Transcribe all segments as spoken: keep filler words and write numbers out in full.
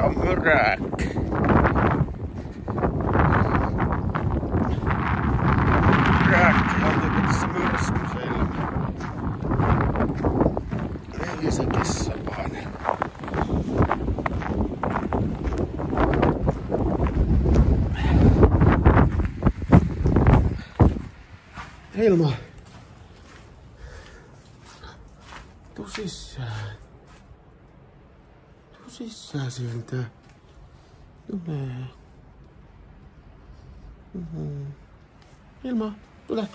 on myräkkä. Myräkkä on joku tässä myrskyselmä. Ei se kissapaine. Hilma. Tuu sisään. Tuu sisään sieltä. Tule. Mm-hmm. Hilma, tule.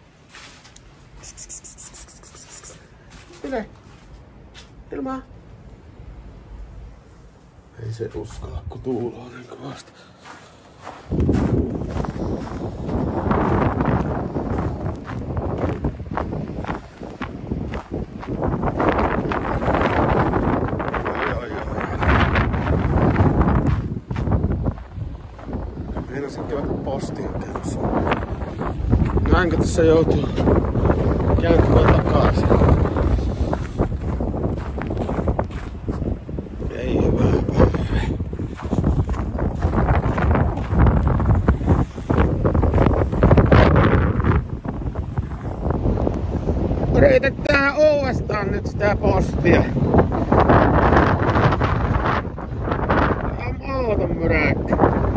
Tule. Hilma. Ei se uskalla, kun tuuloo niin kovasti. Meinasin käydä postin käynnissä. Näinkö tässä joutuu kääntymään takaisin? Ei hyvää päivää. Yritetään uudestaan nyt sitä postia. Tää on auton myräkkä.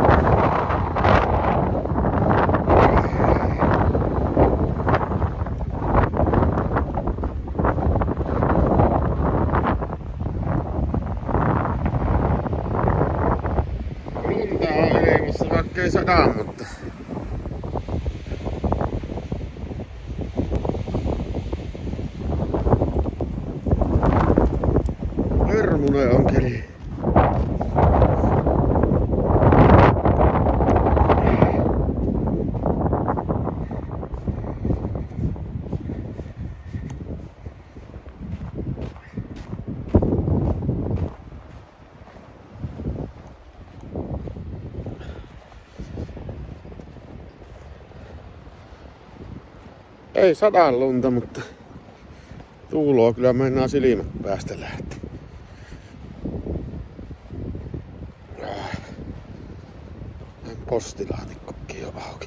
Vaikka ei sadaa, mutta hirmuinen on keli. Ei sadaa lunta, mutta tuuloa kyllä mennään silmät päästä lähtee. Postilaatikkokin on auki.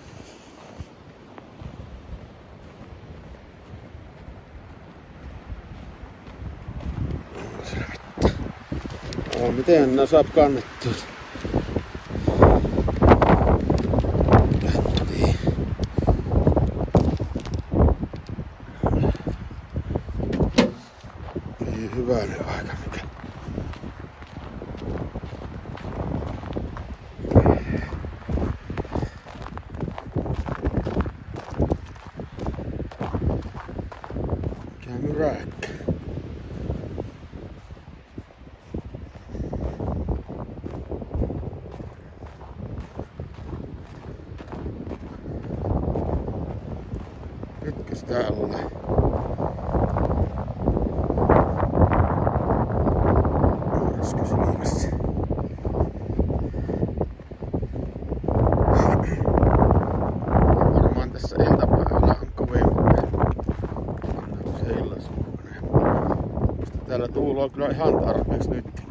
Oh, miten nää saa kannettua? Hyvänen aika mikä. Mikä myräkkä. Nytkäs täällä? Varmaan tässä iltapäivällä on kovin seillasvuonen. Täällä tuuloo kyllä ihan tarpeeksi nytkin.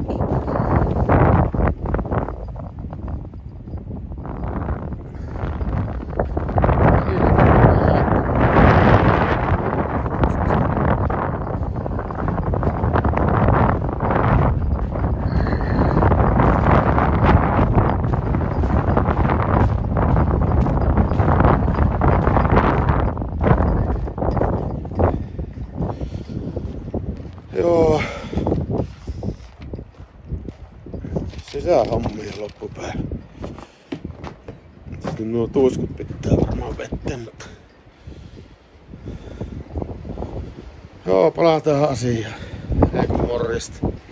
Joo. Sisähommia loppupäivä. Sitten nuo tuiskut pitää varmaan vettä, mutta... Joo, palataan asiaan. Ei kun morjesta.